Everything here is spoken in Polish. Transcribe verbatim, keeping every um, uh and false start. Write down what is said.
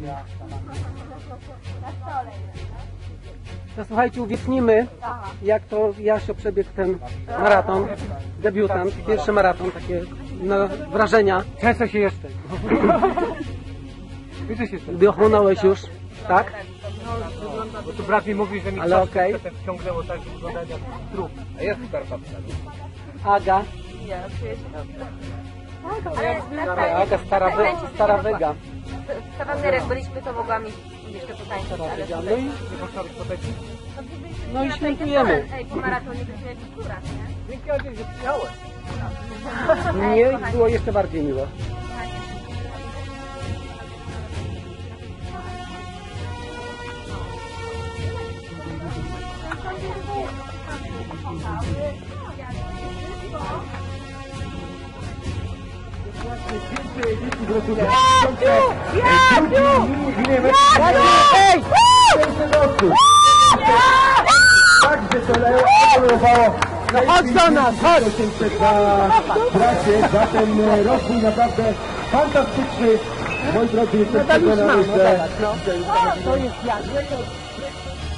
To słuchajcie, uwiecznimy, jak to Jasio przebiegł ten maraton, debiutant, pierwszy maraton, takie no, wrażenia. Często się jeszcze. Wiesz, jeszcze. Dochłonąłeś już, tak? Bo tu brat mi mówi, że mi ale okej. Okay. wciągnęło tak, że wygląda jak trup. A jest skarpatka. Aga. Ja czuję się dobrze. Ale Aga, stara, wy, stara wyga. W Kawalerach byliśmy, to mogłam iść jeszcze potańczyć, ale No tutaj... i, Nie poszłaś po taki? no i świętujemy. Ej, po maratonie byliśmy jak w górach, nie? Dzięki Adi, że przyjechałeś. Nie, było jeszcze bardziej miło. Ej! Także to lewało. No chodź do nas, chodź! Bracie, za ten rozwój naprawdę fantastyczny. Moi drodzy, jestem przekonany, że... To jest jak.